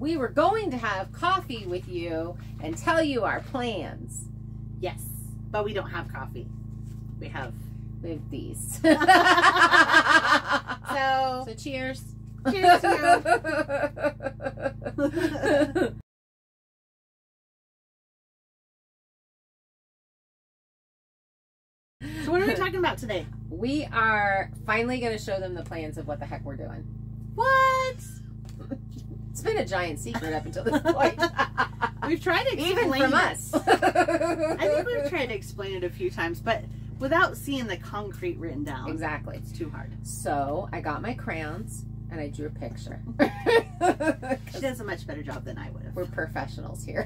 we were going to have coffee with you and tell you our plans. Yes, but we don't have coffee. We have these. So Cheers. Cheers to you. So what are we talking about today? We are finally going to show them the plans of what the heck we're doing. What? It's been a giant secret up until this point. We've tried to explain Even from us. I think we've tried to explain it a few times, but without seeing the concrete written down. Exactly. It's too hard. So I got my crayons and I drew a picture. She does a much better job than I would have. We're professionals here.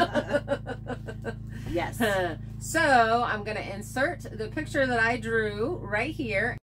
Yes. So I'm going to insert the picture that I drew right here.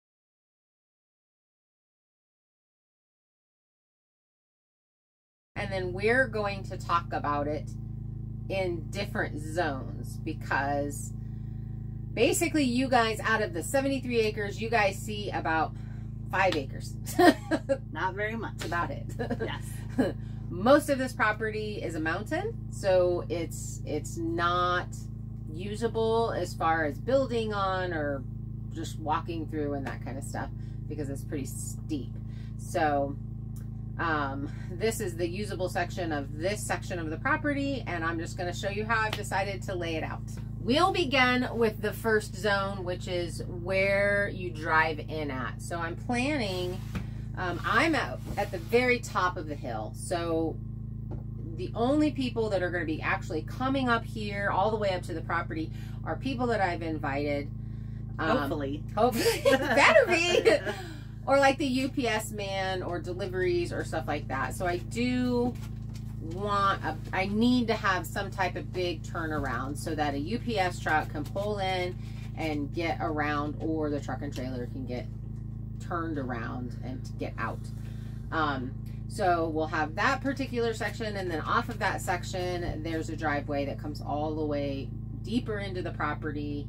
And then we're going to talk about it in different zones, because basically you guys, out of the 73 acres, you guys see about 5 acres. Not very much. That's about it. Yes. Most of this property is a mountain, so it's not usable as far as building on or just walking through and that kind of stuff, because it's pretty steep. So this is the usable section of this section of the property, and I'm just going to show you how I've decided to lay it out. We'll begin with the first zone, which is where you drive in at. So I'm planning, I'm at the very top of the hill. So the only people that are going to be actually coming up here all the way up to the property are people that I've invited. Hopefully. Hopefully. Better be. Or like the UPS man or deliveries or stuff like that. So I do want, I need to have some type of big turnaround so that a UPS truck can pull in and get around, or the truck and trailer can get turned around and get out. So we'll have that particular section, and then off of that section, there's a driveway that comes all the way deeper into the property.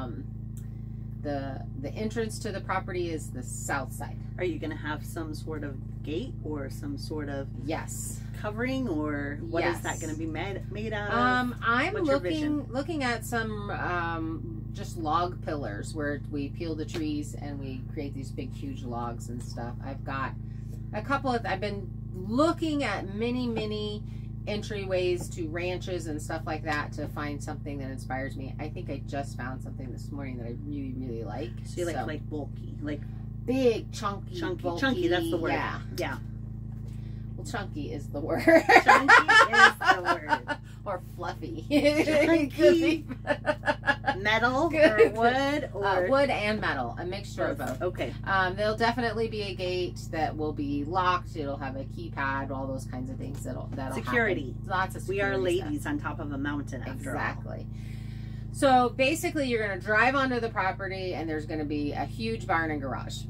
The entrance to the property is the south side. Are you going to have some sort of gate or some sort of covering, or what is that going to be made out of? I'm looking at some just log pillars where we peel the trees and we create these big huge logs and stuff. I've got a couple of, I've been looking at many entryways to ranches and stuff like that to find something that inspires me. I think I just found something this morning that I really like. So you like bulky, like big, chunky, chunky. That's the word. Yeah. Well, chunky is the word. Chunky is the word. Or fluffy. Chunky. Metal or wood, or wood and metal, a mixture of both. Okay. There'll definitely be a gate that will be locked. It'll have a keypad, all those kinds of things. That'll security. Happen. Lots of security. We are ladies on top of a mountain. After exactly. All. So basically, you're going to drive onto the property, and there's going to be a huge barn and garage,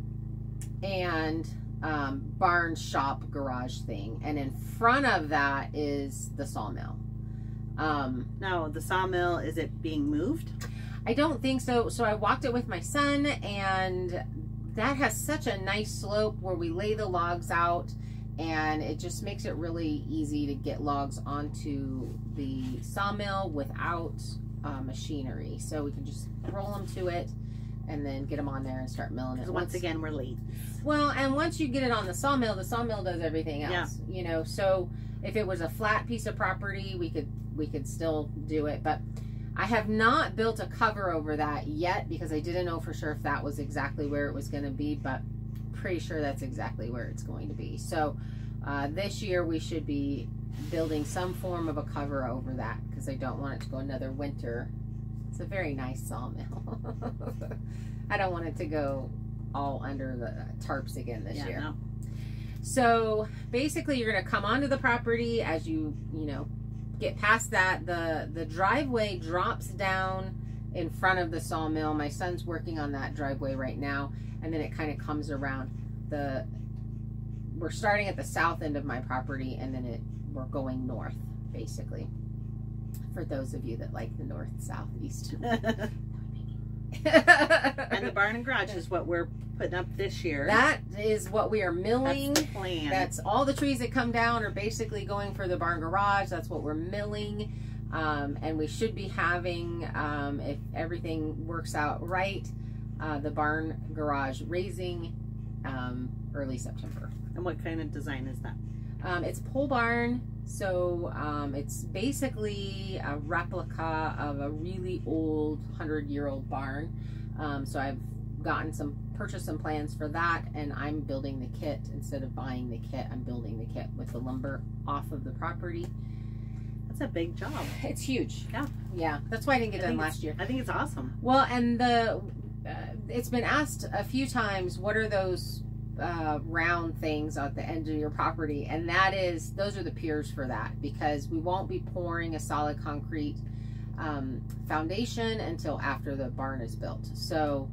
and barn shop garage thing, and in front of that is the sawmill. Now the sawmill, is it being moved? I don't think so. So I walked it with my son, and that has such a nice slope where we lay the logs out, and it just makes it really easy to get logs onto the sawmill without machinery. So we can just roll them to it and then get them on there and start milling it. Once again, we're late. Well, and once you get it on the sawmill does everything else. Yeah. You know, so if it was a flat piece of property, we could still do it. But I have not built a cover over that yet, because I didn't know for sure if that was exactly where it was going to be, but pretty sure that's exactly where it's going to be. So this year we should be building some form of a cover over that, because I don't want it to go another winter. It's a very nice sawmill. I don't want it to go all under the tarps again this year. No. So basically, you're going to come onto the property. As you get past that, the driveway drops down in front of the sawmill. My son's working on that driveway right now, and then it kind of comes around. We're starting at the south end of my property, and then we're going north, basically. For those of you that like the north, south, east. And the barn and garage is what we're putting up this year. That is what we are milling. That's the plan. That's all the trees that come down are basically going for the barn garage. That's what we're milling. And we should be having, if everything works out right, the barn garage raising early September. And what kind of design is that? It's pole barn, so it's basically a replica of a really old 100-year-old barn. So I've purchased some plans for that, and I'm building the kit. Instead of buying the kit, I'm building the kit with the lumber off of the property. That's a big job. It's huge. Yeah. Yeah, that's why I didn't get done last year. I think it's awesome. Well, and it's been asked a few times, what are those round things at the end of your property? And those are the piers for that, because we won't be pouring a solid concrete foundation until after the barn is built. So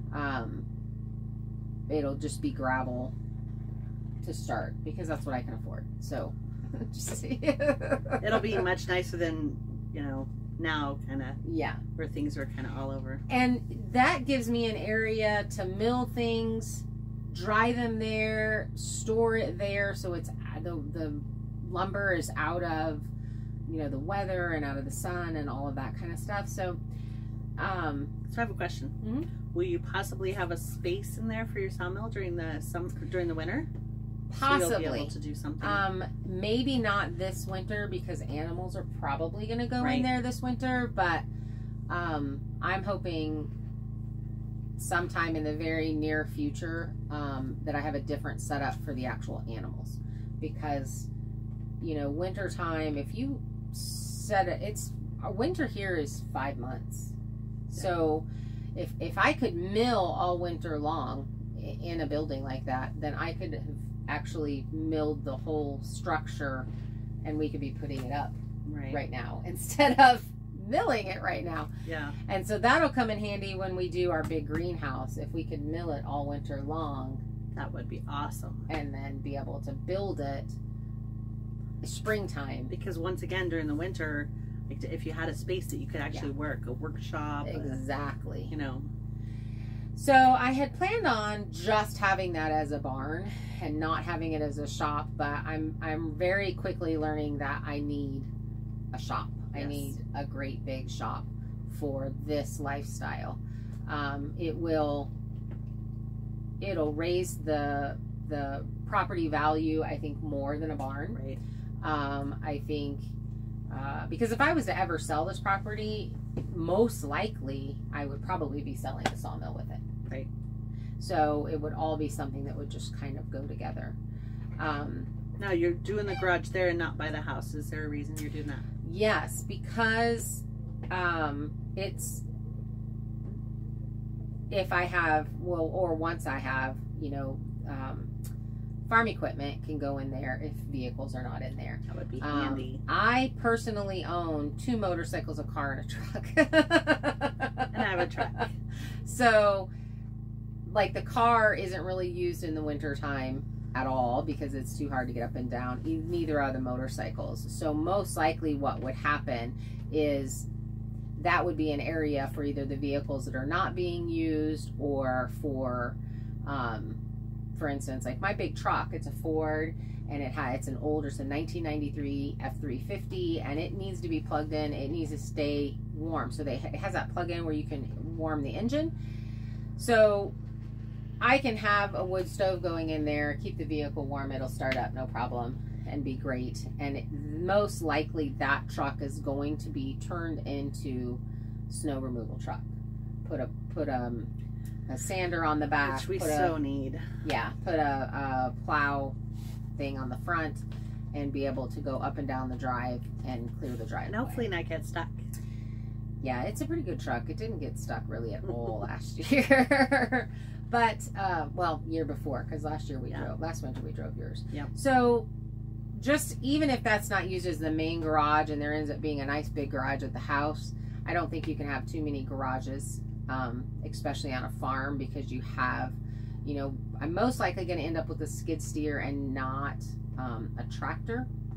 it'll just be gravel to start, because that's what I can afford. So it'll be much nicer than, now, kind of, yeah, where things are kind of all over. And that gives me an area to mill things, dry them there, store it there, so it's the lumber is out of the weather and out of the sun and all of that kind of stuff. So I have a question. Mm-hmm. Will you possibly have a space in there for your sawmill during the winter? Possibly. So you'll be able to do something. Maybe not this winter, because animals are probably going to go in there this winter, but I'm hoping sometime in the very near future that I have a different setup for the actual animals, because winter time, if you set it, winter here is 5 months. Yeah. So if I could mill all winter long in a building like that, then I could have actually milled the whole structure, and we could be putting it up right now instead of milling it right now. Yeah. And so that'll come in handy when we do our big greenhouse. If we could mill it all winter long, that would be awesome. And then be able to build it springtime. Because once again, during the winter, if you had a space that you could actually work, a workshop. Exactly. So I had planned on just having that as a barn and not having it as a shop, but I'm very quickly learning that I need a shop. Yes. I need a great big shop for this lifestyle. It'll raise the property value, I think, more than a barn. Right. I think because if I was to ever sell this property, most likely I would probably be selling the sawmill with it. Right. So it would all be something that would just kind of go together. Now you're doing the garage there and not by the house. Is there a reason you're doing that? Yes, because if I have, once I have, farm equipment can go in there if vehicles are not in there. That would be handy. I personally own 2 motorcycles, a car, and a truck. And I have a truck. So, the car isn't really used in the winter time at all, because it's too hard to get up and down. Neither are the motorcycles. So most likely what would happen is that would be an area for either the vehicles that are not being used, or for instance, like my big truck, it's a Ford, and it's a 1993 F350, and it needs to be plugged in. It needs to stay warm. So it has that plug-in where you can warm the engine. So I can have a wood stove going in there, keep the vehicle warm, it'll start up no problem and be great. And most likely that truck is going to be turned into snow removal truck. Put a sander on the back, which we so need. Yeah, put a plow thing on the front, and be able to go up and down the drive and clear the driveway. And hopefully not get stuck. Yeah, it's a pretty good truck. It didn't get stuck really at all last year. But, year before, because last winter we drove yours. Yeah. So, just even if that's not used as the main garage, and there ends up being a nice big garage at the house, I don't think you can have too many garages, especially on a farm, because you have, I'm most likely going to end up with a skid steer and not a tractor.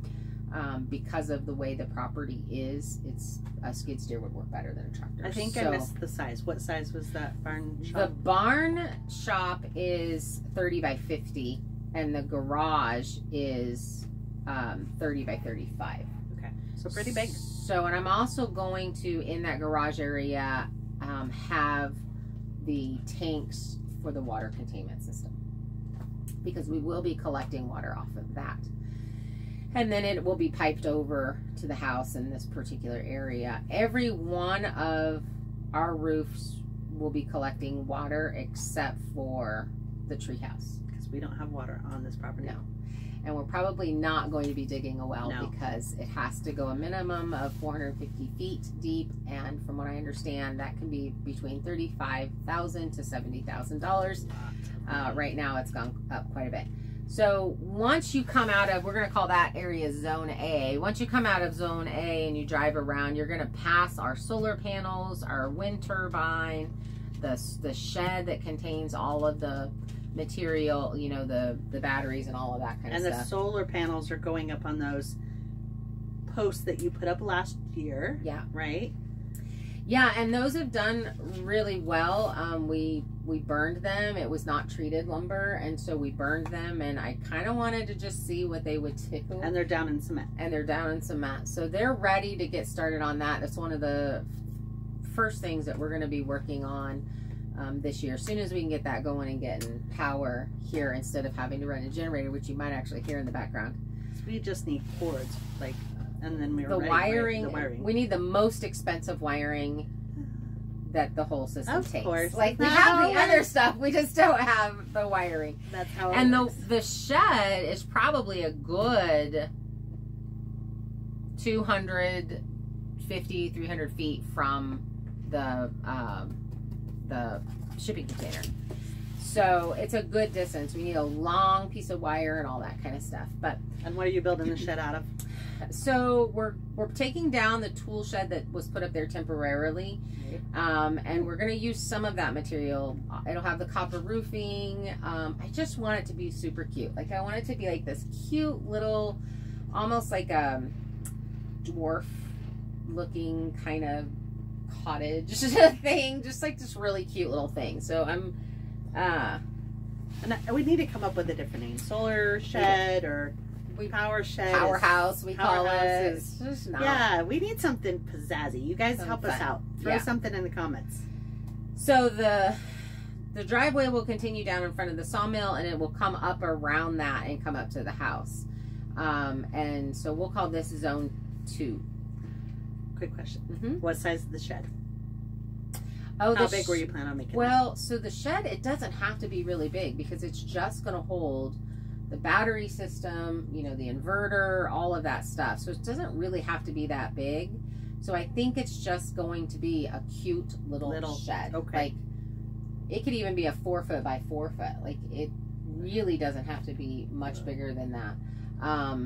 because of the way the property is, a skid steer would work better than a tractor. I think I missed the size. What size was that barn shop? The barn shop is 30 by 50, and the garage is 30 by 35. Okay, so pretty big. So, and I'm also going to, in that garage area, have the tanks for the water containment system, because we will be collecting water off of that. And then it will be piped over to the house in this particular area. Every one of our roofs will be collecting water except for the treehouse. Because we don't have water on this property. No. And we're probably not going to be digging a well because it has to go a minimum of 450 feet deep. And from what I understand, that can be between $35,000 to $70,000. Right now it's gone up quite a bit. So once you come out of, we're going to call that area Zone A. Once you come out of Zone A and you drive around, you're going to pass our solar panels, our wind turbine, the shed that contains all of the material, you know, the batteries and all of that kind of stuff. And the solar panels are going up on those posts that you put up last year. Yeah. Right? Yeah, and those have done really well. We burned them. It was not treated lumber, and so we burned them, and I kind of wanted to just see what they would do. And they're down in cement. And they're down in cement. So they're ready to get started on that. That's one of the first things that we're going to be working on this year. As soon as we can get that going and getting power here instead of having to run a generator, which you might actually hear in the background. So we just need cords, like, and then we're ready, wiring, right? The wiring. We need the most expensive wiring that the whole system takes. Of course. Like, we have the other stuff, we just don't have the wiring. That's how it and works. the shed is probably a good 250, 300 feet from the shipping container. So it's a good distance. We need a long piece of wire and all that kind of stuff. And what are you building the shed out of? So we're taking down the tool shed that was put up there temporarily, and we're going to use some of that material. It'll have the copper roofing. I just want it to be super cute. Like, I want it to be like this cute little, almost like a dwarf looking kind of cottage thing, just like this really cute little thing. So and we need to come up with a different name. Solar shed or power shed. Powerhouse, we call it. It's just not. Yeah, we need something pizzazzy. You guys help us out. Throw something in the comments. So the driveway will continue down in front of the sawmill, and it will come up around that and come up to the house. And so we'll call this Zone 2. Quick question. What size is the shed? Oh, how big were you planning on making it? So the shed, it doesn't have to be really big because it's just going to hold the battery system, you know, the inverter, all of that stuff. So it doesn't really have to be that big. So I think it's just going to be a cute little shed. Okay. Like, it could even be a 4 foot by 4 foot. Like, it really doesn't have to be much bigger than that. I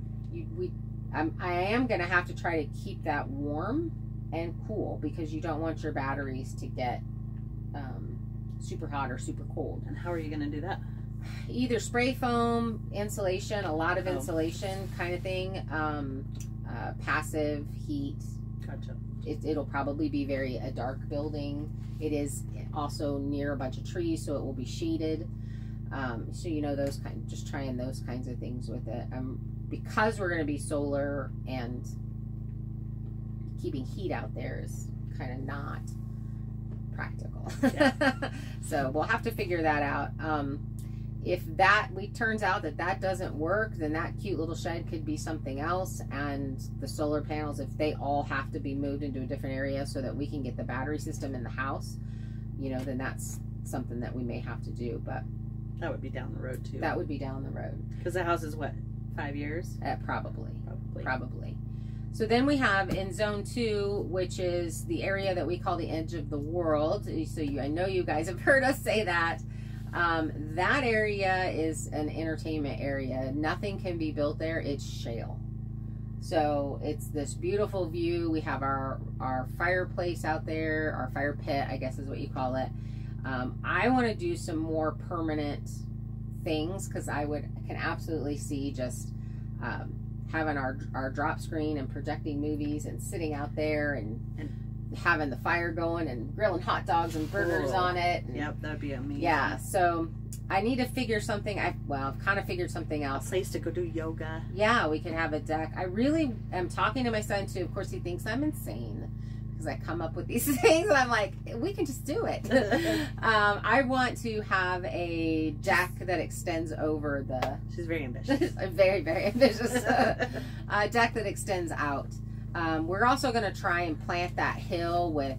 am going to have to try to keep that warm and cool because you don't want your batteries to get super hot or super cold. And how are you going to do that? Either spray foam, insulation, a lot of insulation kind of thing, passive heat. Gotcha. It'll probably be a dark building. It is also near a bunch of trees, so it will be shaded. So, you know, just trying those kinds of things with it. Because we're going to be solar and keeping heat out there is kind of not practical. Yeah. So we'll have to figure that out. If turns out that doesn't work, then that cute little shed could be something else. And the solar panels, if they all have to be moved into a different area so that we can get the battery system in the house, you know, then that's something that we may have to do. But that would be down the road too. That would be down the road. Because the house is what, 5 years? Probably. So then we have in Zone 2, which is the area that we call the edge of the world. So I know you guys have heard us say that. That area is an entertainment area. Nothing can be built there. It's shale. So it's this beautiful view. We have our fireplace out there, our fire pit, I guess is what you call it. I want to do some more permanent things because I can absolutely see just having our drop screen and projecting movies and sitting out there and having the fire going and grilling hot dogs and burgers on it. And, yep, that'd be amazing. Yeah, so I need to figure something. I've kind of figured something else. A place to go do yoga. Yeah, we could have a deck. I really am talking to my son too. Of course, he thinks I'm insane because I come up with these things. And I'm like, we can just do it. I want to have a deck that extends over the... She's very ambitious. Very, very ambitious. A deck that extends out. We're also going to try and plant that hill with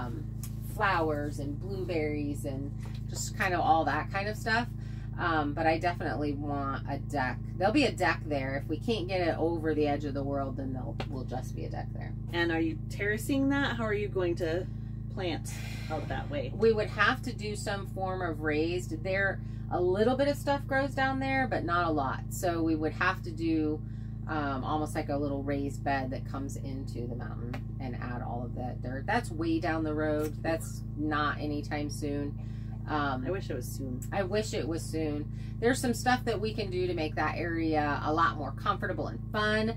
flowers and blueberries and just kind of all that kind of stuff. But I definitely want a deck. There'll be a deck there. If we can't get it over the edge of the world, then will just be a deck there. And are you terracing that? How are you going to plant out that way? We would have to do some form of raised. A little bit of stuff grows down there, but not a lot. So we would have to do almost like a little raised bed that comes into the mountain and add all of that dirt. That's way down the road. That's not anytime soon. I wish it was soon. I wish it was soon. There's some stuff that we can do to make that area a lot more comfortable and fun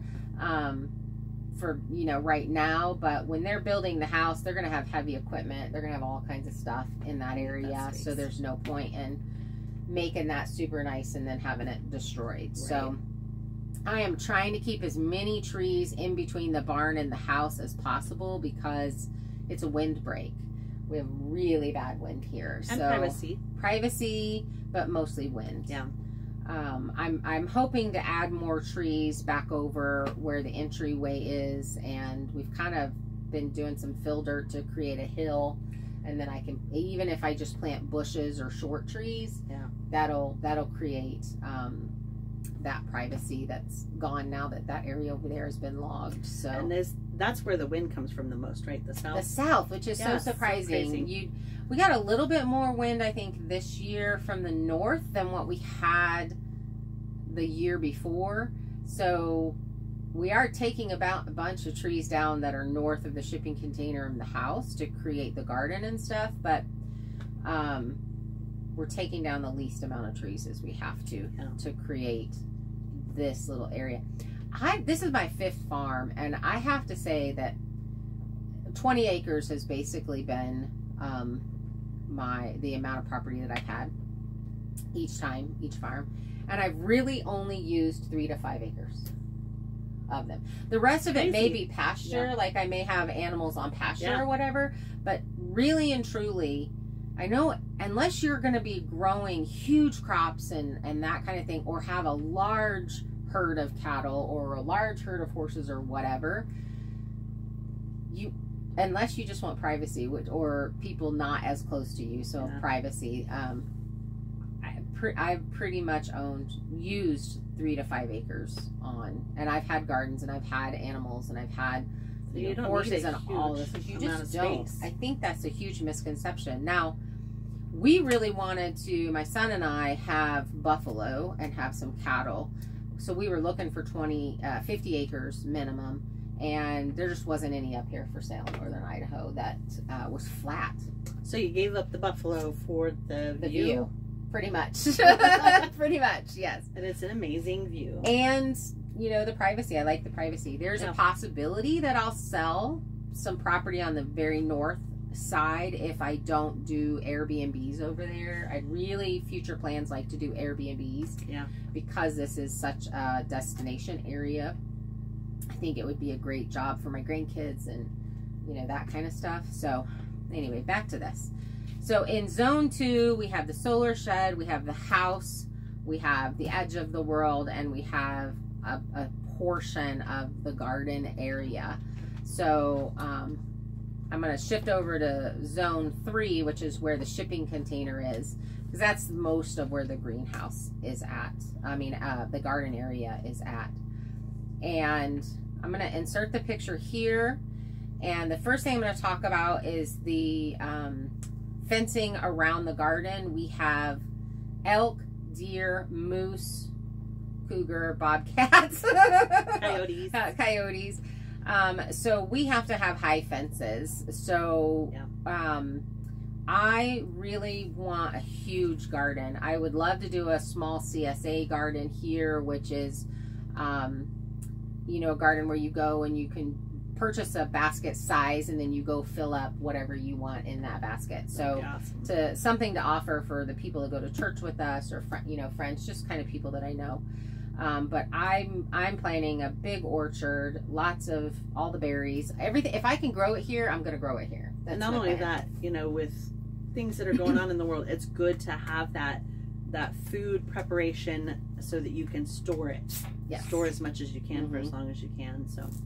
for, right now. But when they're building the house, they're going to have heavy equipment. They're going to have all kinds of stuff in that area. So there's no point in making that super nice and then having it destroyed. Right. So I am trying to keep as many trees in between the barn and the house as possible because it's a windbreak. We have really bad wind here. And so privacy, but mostly wind. Yeah. I'm hoping to add more trees back over where the entryway is, and we've kind of been doing some fill dirt to create a hill, and then I can, even if I just plant bushes or short trees, yeah, that'll create that privacy that's gone now that area over there has been logged. So and that's where the wind comes from the most, right? The south, which is so surprising. We got a little bit more wind, I think, this year from the north than what we had the year before. So we are taking about a bunch of trees down that are north of the shipping container in the house to create the garden and stuff, but we're taking down the least amount of trees as we have to create this little area. This is my 5th farm, and I have to say that 20 acres has basically been the amount of property that I've had each farm, and I've really only used 3 to 5 acres of them. The rest of it may be pasture, like I may have animals on pasture or whatever, but really and truly, I know unless you're going to be growing huge crops and that kind of thing, or have a large herd of cattle or a large herd of horses or whatever, unless you just want privacy, or people not as close to you, so privacy, I've pretty much used 3 to 5 acres on, and I've had gardens and I've had animals and I've had horses and all this. You just don't. I think that's a huge misconception. Now, we really wanted to, my son and I, have buffalo and have some cattle. So we were looking for 50 acres minimum, and there just wasn't any up here for sale in northern Idaho that was flat. So you gave up the buffalo for the view? Pretty much. Pretty much, yes. And it's an amazing view. And, the privacy. I like the privacy. There's a possibility that I'll sell some property on the very north side if I don't do Airbnbs over there. I'd really, future plans, like to do Airbnbs. Yeah. Because this is such a destination area. I think it would be a great job for my grandkids and, that kind of stuff. So, anyway, back to this. So, in Zone 2, we have the solar shed, we have the house, we have the edge of the world, and we have a portion of the garden area. So, I'm going to shift over to Zone 3, which is where the shipping container is, because that's most of where the greenhouse is at. The garden area is at. And I'm going to insert the picture here. And the first thing I'm going to talk about is the fencing around the garden. We have elk, deer, moose, cougar, bobcats, coyotes. So we have to have high fences. So I really want a huge garden. I would love to do a small CSA garden here, which is you know, a garden where you go and you can purchase a basket size and then you go fill up whatever you want in that basket. So awesome. To something to offer for the people that go to church with us, or you know, friends, just kind of people that I know. But I'm planning a big orchard, lots of all the berries, everything. If I can grow it here, I'm going to grow it here. That's and not only that, you know, with things that are going on in the world, it's good to have that food preparation so that you can store it. Yes. Store as much as you can for as long as you can.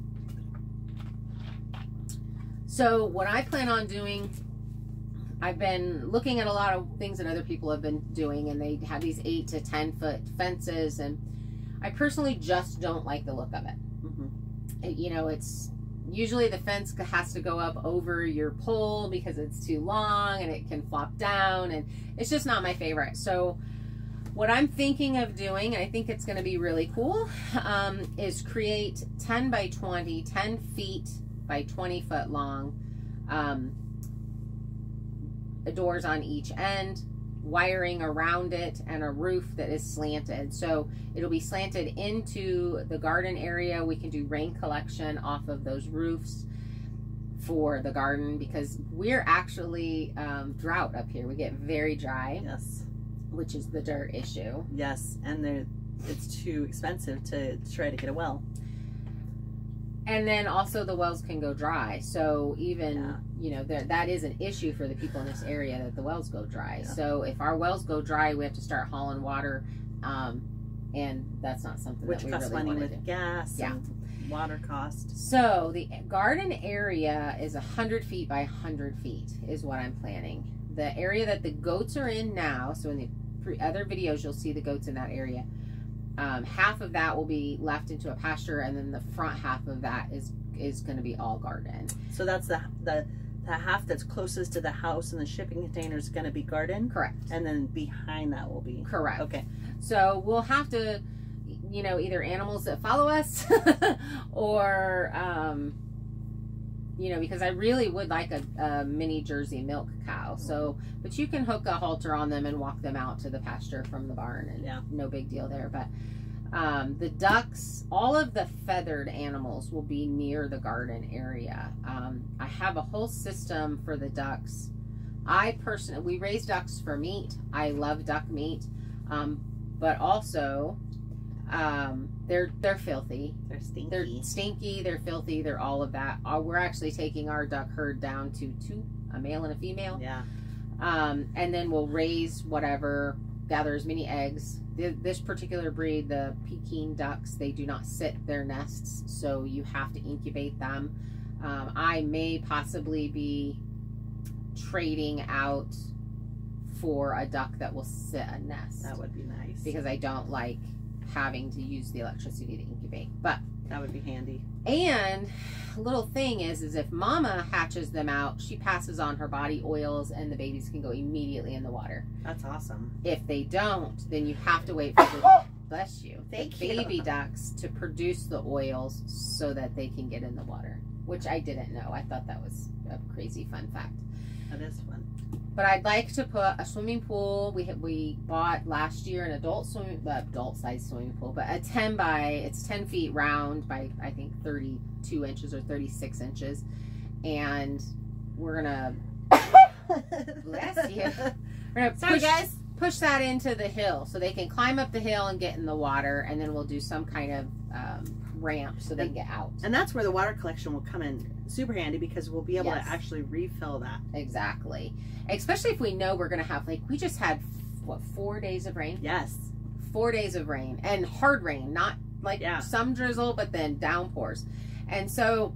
So what I plan on doing, I've been looking at a lot of things that other people have been doing, and they have these 8 to 10 foot fences, and I personally just don't like the look of it. You know, it's usually the fence has to go up over your pole because it's too long and it can flop down, and it's just not my favorite. So what I'm thinking of doing, and I think it's going to be really cool, is create 10 by 20, 10 feet by 20 foot long doors on each end, wiring around it, and a roof that is slanted. So it'll be slanted into the garden area. We can do rain collection off of those roofs for the garden, because we're actually drought up here. We get very dry. Yes. Which is the dirt issue. Yes, and it's too expensive to try to get a well. And then also the wells can go dry. So even, you know, that is an issue for the people in this area, that the wells go dry. Yeah. So if our wells go dry, we have to start hauling water. And that's not something that we really want to do. Which costs money with gas and water cost. So the garden area is 100 feet by 100 feet is what I'm planning. The area that the goats are in now, so in the other videos you'll see the goats in that area. Half of that will be left into a pasture, and then the front half of that is going to be all garden. So that's the half that's closest to the house and the shipping container is going to be garden? Correct. And then behind that will be? Correct. Okay. So we'll have to, you know, either animals that follow us or, you know, because I really would like a mini Jersey milk cow. So, but you can hook a halter on them and walk them out to the pasture from the barn, and no big deal there. But the ducks, all of the feathered animals will be near the garden area. I have a whole system for the ducks. We raise ducks for meat. I love duck meat, but also they're filthy. They're stinky. They're stinky. They're filthy. They're all of that. We're actually taking our duck herd down to 2, a male and a female. Yeah. And then we'll raise whatever, gather as many eggs. This particular breed, the Peking ducks, they do not sit their nests, so you have to incubate them. I may possibly be trading out for a duck that will sit a nest. That would be nice. Because I don't like having to use the electricity to incubate, but that would be handy. And little thing is if mama hatches them out, she passes on her body oils, and the babies can go immediately in the water. That's awesome. If they don't, then you have to wait for the bless you, Thank the you. baby ducks to produce the oils so that they can get in the water, which I didn't know. I thought that was a crazy fun fact. That is fun. But I'd like to put a swimming pool. We bought last year an adult size swimming pool, but it's 10 feet round by I think 32 inches or 36 inches, and we're gonna bless you. We're gonna push that into the hill so they can climb up the hill and get in the water, and then we'll do some kind of ramp so they can get out. And that's where the water collection will come in super handy, because we'll be able to actually refill that. Exactly. Especially if we know we're going to have, like, we just had, 4 days of rain? Yes. 4 days of rain, and hard rain, not like some drizzle, but then downpours. And so,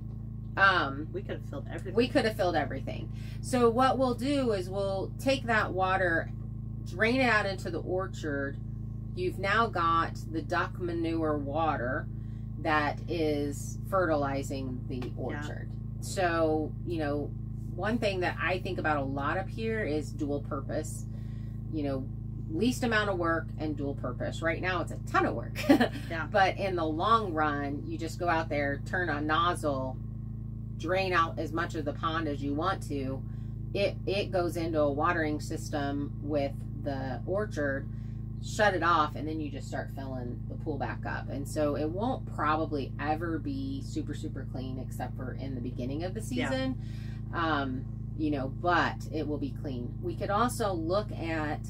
we could have filled everything. We could have filled everything. So what we'll do is we'll take that water, drain it out into the orchard. You've now got the duck manure water that is fertilizing the orchard. So, you know, one thing that I think about a lot up here is dual purpose. You know, least amount of work and dual purpose. Right now it's a ton of work. But in the long run, you just go out there, turn a nozzle, drain out as much of the pond as you want to. It goes into a watering system with the orchard. shut it off, and then you just start filling the pool back up. And so it won't probably ever be super, super clean except for in the beginning of the season. Yeah. You know, but it will be clean. We could also look at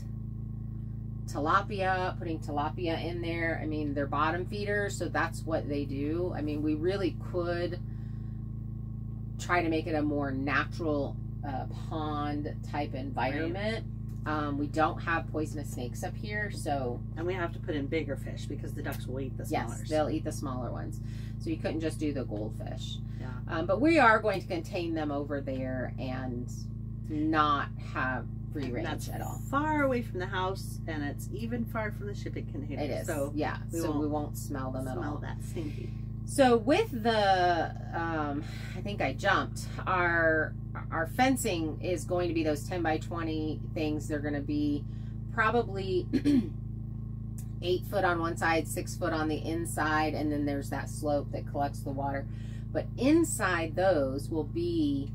tilapia, putting tilapia in there. I mean, they're bottom feeders, so that's what they do. I mean, we really could try to make it a more natural pond type environment. Right. We don't have poisonous snakes up here, so... And we have to put in bigger fish because the ducks will eat the smaller. Yes, they'll eat the smaller ones. So you couldn't just do the goldfish. Yeah. But we are going to contain them over there and not have free range at all. Far away from the house, and it's even far from the shipping container. It is. So yeah, we won't smell them at all. Smell that stinky. So with the, I think I jumped, our fencing is going to be those 10 by 20 things. They're going to be probably 8 foot on one side, 6 foot on the inside, and then there's that slope that collects the water. But inside those will be,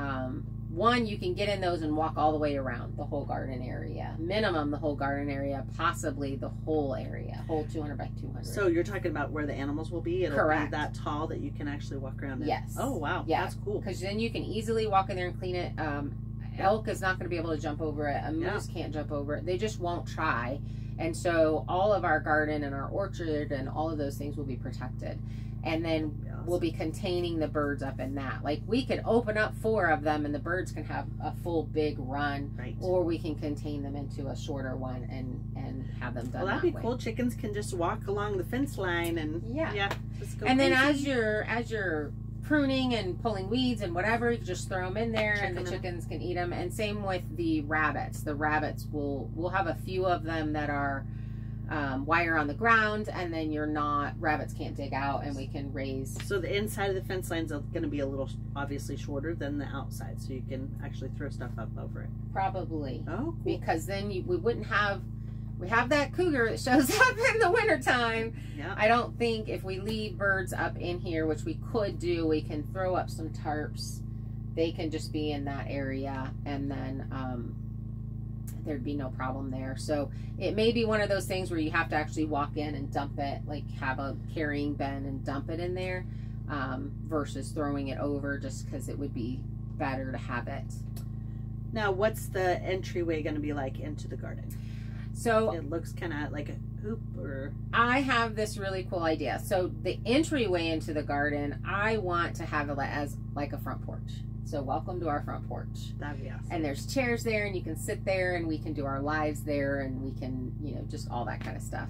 one, you can get in those and walk all the way around the whole garden area. Minimum the whole garden area, possibly the whole area, whole 200 by 200. So you're talking about where the animals will be? It'll Correct. Be that tall that you can actually walk around in? Yes. Oh, wow. Yeah. That's cool. Because then you can easily walk in there and clean it. Elk is not going to be able to jump over it. A moose can't jump over it. They just won't try. And so all of our garden and our orchard and all of those things will be protected. And then we'll be containing the birds up in that. Like, we could open up 4 of them and the birds can have a full big run. Right. Or we can contain them into a shorter one and have them done. Well, that'd be cool. Chickens can just walk along the fence line and just go and crazy. Then as you're pruning and pulling weeds and whatever, you just throw them in there and the chickens can eat them. And same with the rabbits. The rabbits we'll have a few of them that are wire on the ground, and then rabbits can't dig out, and we can raise. So the inside of the fence lines are going to be a little obviously shorter than the outside, so you can actually throw stuff up over it. Probably. Oh, cool. Because then we wouldn't have. We have that cougar that shows up in the wintertime. Yeah. I don't think if we leave birds up in here, which we could do, we can throw up some tarps. They can just be in that area, and then there'd be no problem there. So it may be one of those things where you have to actually walk in and dump it, like have a carrying bin and dump it in there, versus throwing it over, just because it would be better to have it. Now, what's the entryway going to be like into the garden? So it looks kind of like a hoop, or I have this really cool idea. So the entryway into the garden, I want to have it as like a front porch. So welcome to our front porch. That'd be awesome. And there's chairs there, and you can sit there, and we can do our lives there, and we can, just all that kind of stuff.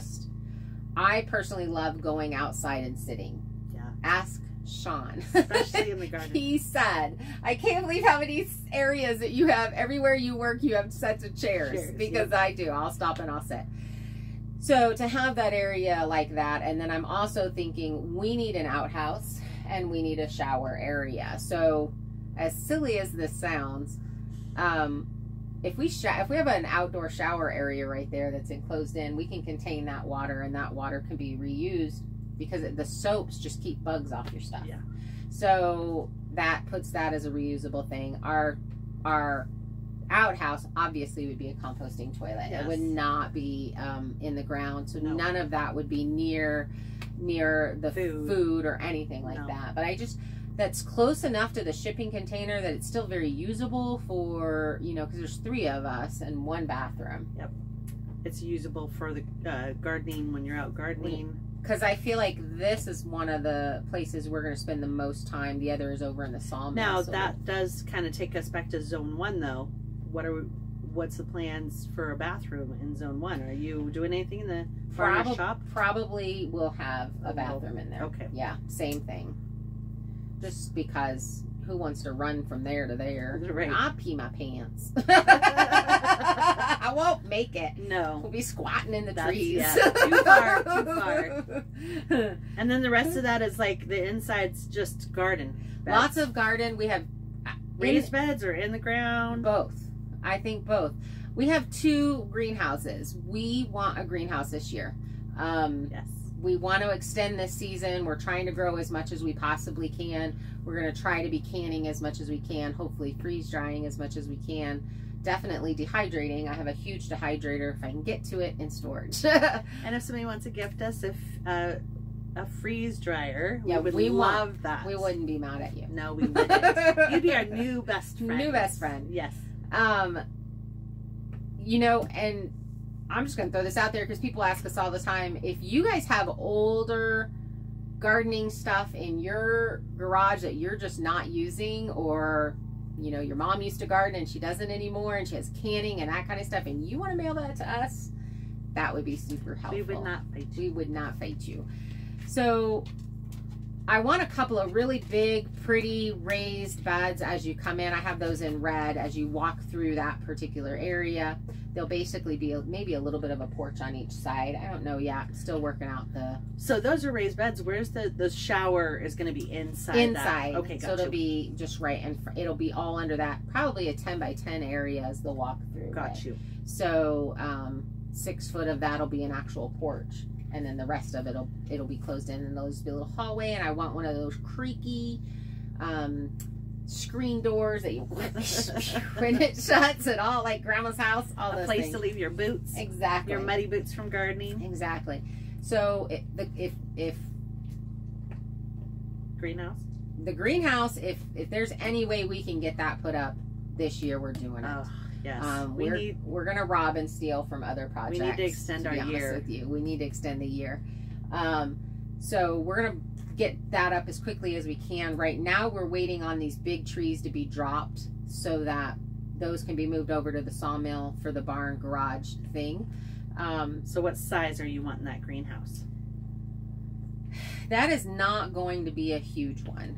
I personally love going outside and sitting. Yeah. Ask Sean. Especially in the garden. He said, I can't believe how many areas that you have. Everywhere you work, you have sets of chairs. Because I do. I'll stop and I'll sit. So to have that area like that, and then I'm also thinking we need an outhouse and we need a shower area. So as silly as this sounds, if we have an outdoor shower area right there that's enclosed in, we can contain that water, and that water can be reused because the soaps just keep bugs off your stuff. Yeah. So that puts that as a reusable thing. Our outhouse obviously would be a composting toilet. Yes. It would not be in the ground, so none of that would be near the food or anything like that. But that's close enough to the shipping container that it's still very usable for, because there's 3 of us and 1 bathroom. Yep. It's usable for the gardening when you're out gardening. Because I feel like this is one of the places we're going to spend the most time. The other is over in the sawmill. Now, that does kind of take us back to Zone 1, though. What's the plans for a bathroom in Zone 1? Are you doing anything in the farmer's shop? Probably we'll have a bathroom in there. Okay. Yeah, same thing. Just because who wants to run from there to there? Right. I'll pee my pants. I won't make it. No. We'll be squatting in the trees. Yeah, too far, too far. And then the rest of that is like the inside's just garden. Lots of garden. We have raised beds or in the ground. Both. I think both. We have 2 greenhouses. We want a greenhouse this year. Yes. We want to extend this season. We're trying to grow as much as we possibly can. We're going to try to be canning as much as we can, hopefully freeze drying as much as we can, definitely dehydrating. I have a huge dehydrator if I can get to it in storage. And if somebody wants to gift us a freeze dryer, yeah, we would love that. We wouldn't be mad at you. No, we wouldn't. You'd be our new best friend. New best friend. Yes. You know, and I'm just going to throw this out there because people ask us all the time, if you guys have older gardening stuff in your garage that you're just not using, or, you know, your mom used to garden and she doesn't anymore and she has canning and that kind of stuff, and you want to mail that to us, that would be super helpful. We would not fight you. We would not fight you. So I want a couple of really big, pretty raised beds as you come in. I have those in red as you walk through that particular area. They'll basically be maybe a little bit of a porch on each side. I don't know yet. Still working out the... So those are raised beds. Where's the shower is going to be inside? Inside. That? Okay, gotcha. So it'll be just right in front. It'll be all under that. Probably a 10 by 10 area is the walk through. Got you. So 6 foot of that'll be an actual porch. And then the rest of it'll be closed in, and there'll just be a little hallway. And I want one of those creaky screen doors that you when it shuts and all, like grandma's house. All those place things. to leave your boots. Exactly. Your muddy boots from gardening. Exactly. So if greenhouse. The greenhouse, if there's any way we can get that put up this year, we're doing it. Oh. Yes, we're gonna rob and steal from other projects. We need to extend our year. With you, we need to extend the year. So we're gonna get that up as quickly as we can. Right now, we're waiting on these big trees to be dropped so that those can be moved over to the sawmill for the barn garage thing. So what size are you wanting that greenhouse? That is not going to be a huge one.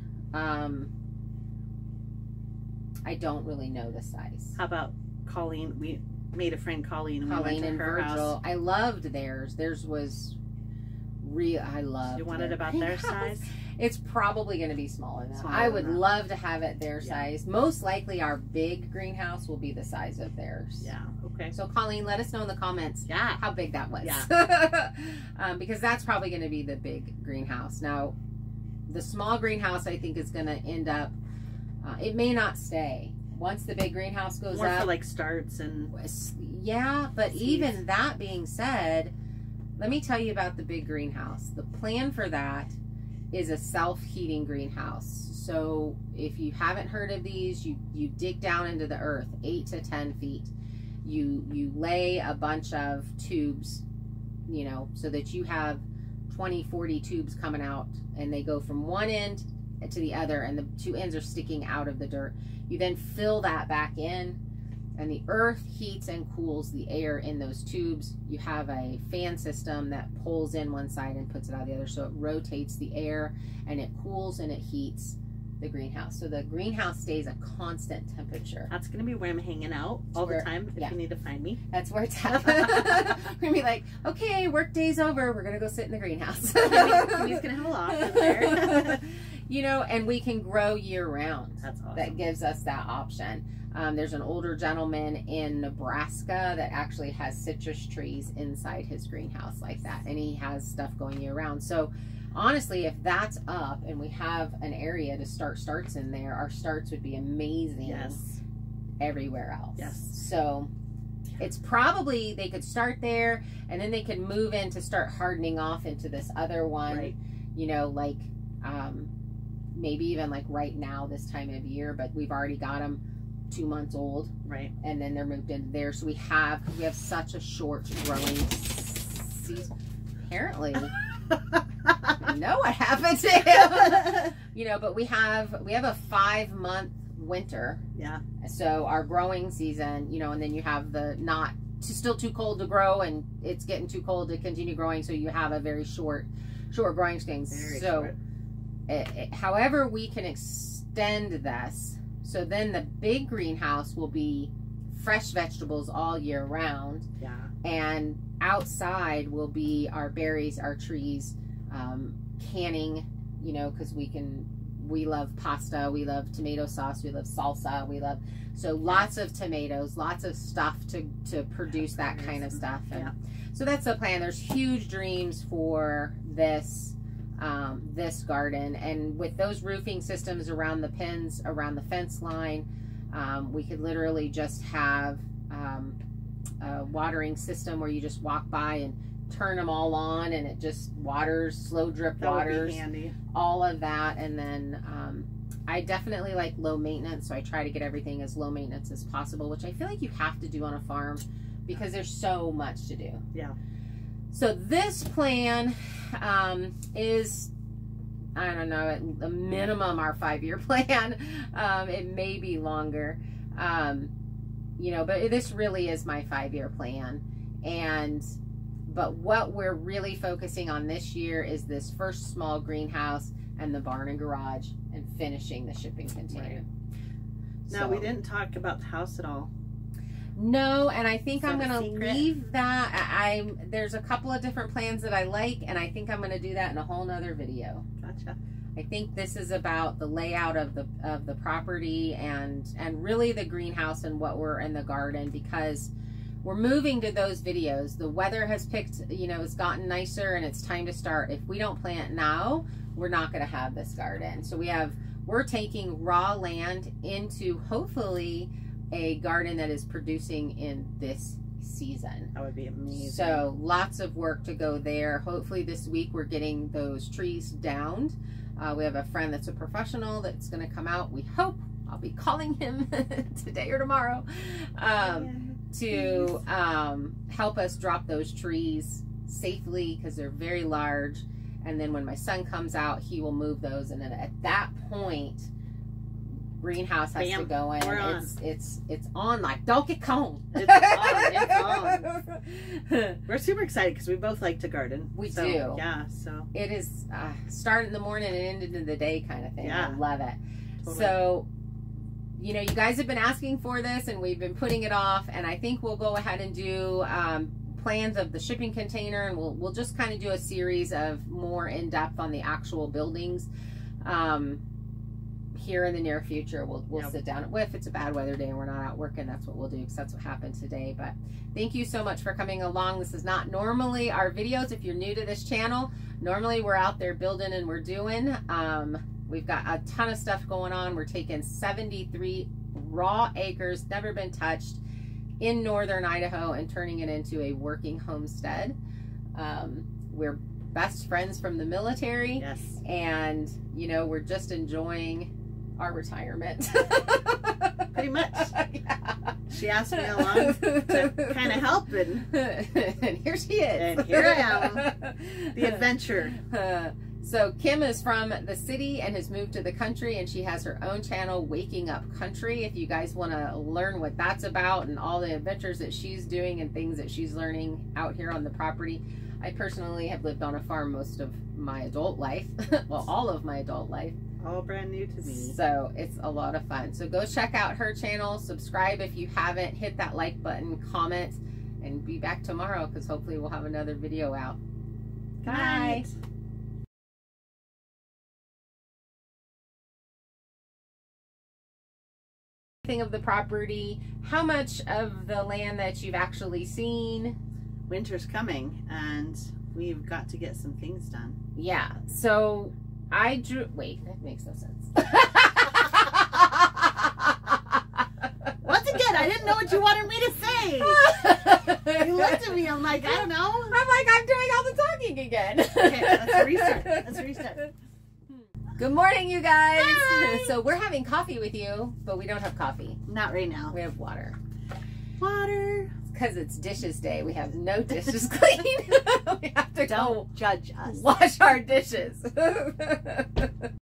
I don't really know the size. How about Colleen? We made a friend, Colleen. And Colleen we went to and her Virgil. house. I loved theirs. Theirs was real. I loved. You wanted about their size? It's probably going to be smaller than that. Smaller I than would that. love to have it their size. Most likely, our big greenhouse will be the size of theirs. Yeah. Okay. So, Colleen, let us know in the comments. Yeah. How big that was. Yeah. Because that's probably going to be the big greenhouse. Now, the small greenhouse, I think, is going to end up. It may not stay. Once the big greenhouse goes More up, for like starts and yeah, but seeds. even that being said, let me tell you about the big greenhouse. The plan for that is a self-heating greenhouse. So if you haven't heard of these, you dig down into the earth 8 to 10 feet. You lay a bunch of tubes, you know, so that you have 20, 40 tubes coming out, and they go from one end to the other, and the two ends are sticking out of the dirt. You then fill that back in, and the earth heats and cools the air in those tubes. You have a fan system that pulls in one side and puts it out the other, so it rotates the air, and it cools and it heats the greenhouse. So the greenhouse stays a constant temperature. that's going to be where I'm hanging out all the time if you need to find me. That's where it's at. We're going to be like, okay, work day's over. We're going to go sit in the greenhouse. He's going to have a loft in there. You know, and we can grow year round. That's awesome. That gives us that option. There's an older gentleman in Nebraska that actually has citrus trees inside his greenhouse like that. And he has stuff going year round. So honestly, if that's up and we have an area to start starts in there, our starts would be amazing. Yes. Everywhere else. Yes. So it's probably, they could start there and then they could move in to start hardening off into this other one. Right. You know, like maybe even like right now this time of year, but we've already got them 2 months old. Right. And then they're moved into there. So we have such a short growing season. Apparently. I know what happened to him. You know, but we have a 5-month winter. Yeah. So our growing season, you know, and then you have the still too cold to grow, and it's getting too cold to continue growing. So you have a very short growing season. Very so short. However we can extend this, so then the big greenhouse will be fresh vegetables all year round. Yeah. And outside will be our berries, our trees, canning, you know, because we love pasta, we love tomato sauce, we love salsa, so lots of tomatoes, lots of stuff to produce that kind of stuff. And so that's the plan. There's huge dreams for this garden, and with those roofing systems around the pins, around the fence line, We could literally just have a watering system where you just walk by and turn them all on and it just waters, slow drip waters. That would be handy. All of that. And then I definitely like low maintenance, so I try to get everything as low maintenance as possible, which I feel like you have to do on a farm because there's so much to do. Yeah. So this plan is, I don't know, at the minimum our 5-year plan. It may be longer, you know, but this really is my 5-year plan. But what we're really focusing on this year is this first small greenhouse and the barn and garage and finishing the shipping container. Right. Now, we didn't talk about the house at all. No, and I think I'm going to leave that. There's a couple of different plans that I like, and I think I'm going to do that in a whole nother video. Gotcha. I think this is about the layout of the property and really the greenhouse and what we're in the garden, because we're moving to those videos. The weather has picked, you know, it's gotten nicer and it's time to start. If we don't plant now, we're not going to have this garden. So we're taking raw land into hopefully a garden that is producing in this season. That would be amazing. So lots of work to go there. Hopefully this week we're getting those trees downed. We have a friend that's a professional that's going to come out. We hope. I'll be calling him today or tomorrow to help us drop those trees safely because they're very large. And then when my son comes out, he will move those. And then at that point, greenhouse has to go in. It's on like Donkey Kong. It's on. We're super excited because we both like to garden. We do. Yeah. So it is start in the morning and end in the day kind of thing. Yeah. I love it. Totally. So, you know, you guys have been asking for this and we've been putting it off, and I think we'll go ahead and do plans of the shipping container, and we'll just kind of do a series of more in-depth on the actual buildings here in the near future. We'll sit down. If it's a bad weather day and we're not out working, that's what we'll do, because that's what happened today. But thank you so much for coming along. This is not normally our videos. If you're new to this channel, normally we're out there building and we're doing. We've got a ton of stuff going on. We're taking 73 raw acres, never been touched, in northern Idaho and turning it into a working homestead. We're best friends from the military. Yes. And, you know, we're just enjoying our retirement. Pretty much. Yeah. She asked me along to kind of help, and here she is. And here I am, the adventure. So Kim is from the city and has moved to the country, and she has her own channel, Waking Up Country. If you guys want to learn what that's about and all the adventures that she's doing and things that she's learning out here on the property. I personally have lived on a farm most of my adult life. Well, all of my adult life. All brand new to me. So it's a lot of fun. So go check out her channel, subscribe if you haven't, hit that like button, comment, and be back tomorrow because hopefully we'll have another video out. Good night. Of the property, how much of the land that you've actually seen. Winter's coming and we've got to get some things done. Yeah, so I drew, wait, that makes no sense. Once again, I didn't know what you wanted me to say. You looked at me, I'm like, I don't know. I'm like, I'm doing all the talking again. Okay, let's restart. Let's restart. Good morning, you guys. Hi. So we're having coffee with you, but we don't have coffee. Not right now. We have water. Water. Because it's dishes day. We have no dishes clean. We have to Don't judge us. wash our dishes.